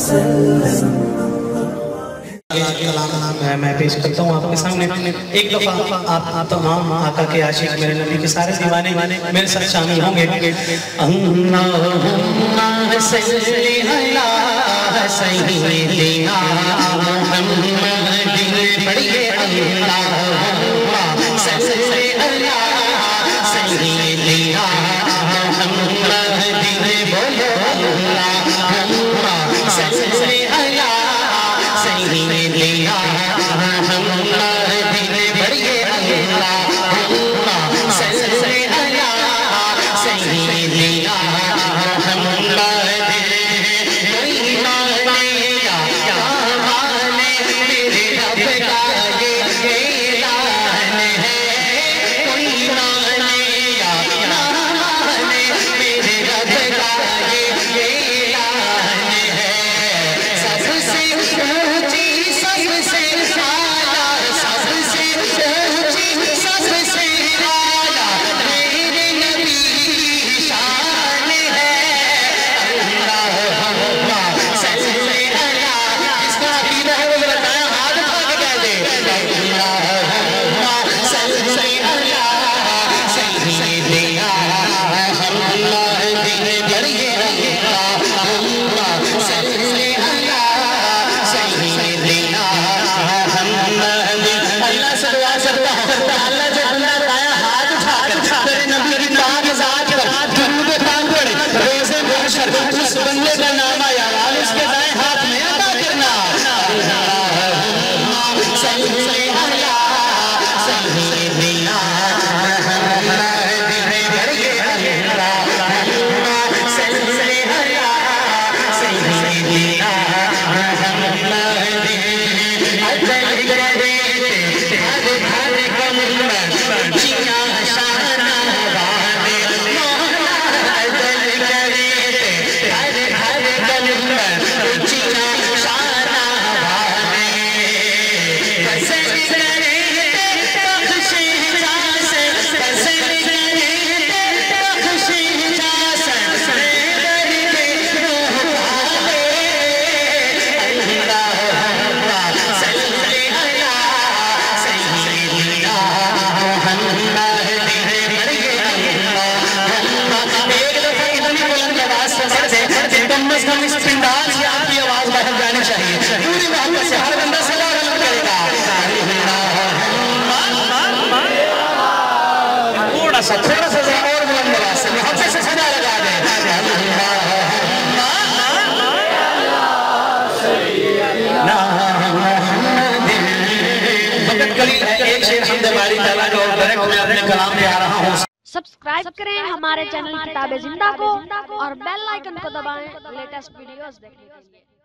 میں پیش کرتا ہوں آپ کے سامنے ایک دفعہ آپ تمام آقا کے عاشق میرے نبی کے سارے دیوانے میرے ساتھ شامل ہوں گے اللہم صلی علی سیدنا محمد پڑھئے اللہم صلی علی سیدنا محمد بولو اللہم صلی علی سیدنا محمد پڑھئے اللہم صلی علی سیدنا محمد کوئی مانے یا مانے میرے رب کا یہ اعلان ہے کوئی مانے یا مانے میرے رب کا یہ اعلان ہے سب سے اونچی سب سے اعلیٰ سب سے اونچی سب سے اعلیٰ میرے نبی کی شان ہے اللہم صلی علی جس کا عقیدہ ہے وہ بتایا ہاتھ اٹھا کے کہہ دے اللہم صلی علی سیدنا محمد پڑھئے اللہم صلی علی سیدنا محمد اللہ سے دعا کرتا ہوں اللہ جو اللہ بتایا ہاتھ اٹھا کر تیرے نبی کی پاک ذات پر درود پاک پڑھے روزے محشر اس بندے کا نام آیا اور اس کے دائیں ہاتھ میں عطا کرنا اللہم صلی علی سیدنا محمد پڑھئے اللہم صلی علی سیدنا محمد عدل کرے ہر ہر کمر اونچیاں شانہ والے مولا عدل کرے ہر ہر کمر اونچیاں شانہ والے پسند کرے بخش اجازت پسند کرے بخش اجازت در کے روح والے اللہم صلی علی سیدنا محمد پڑھئے اللہم ایک دفعہ اتنی بلند آواز سے پڑھ دے کم از کم اس پنڈال سے آپ کی آواز باہر جانی چاہیے پوری محبت سے ہر بندہ صدا غلط کرے گا تھوڑا سا ذرا اور بلند آواز سے محبت سے صدا لگا دے ایک شیر حمد باری تعالیٰ کا اور ڈائریکٹ میں اپنے کلام پہ آ رہا ہوں سبسکرائب کریں ہمارے چینل کتاب زندہ کو اور بیل آئیکن کو دبائیں لیٹسٹ ویڈیوز دیکھنے کے لیے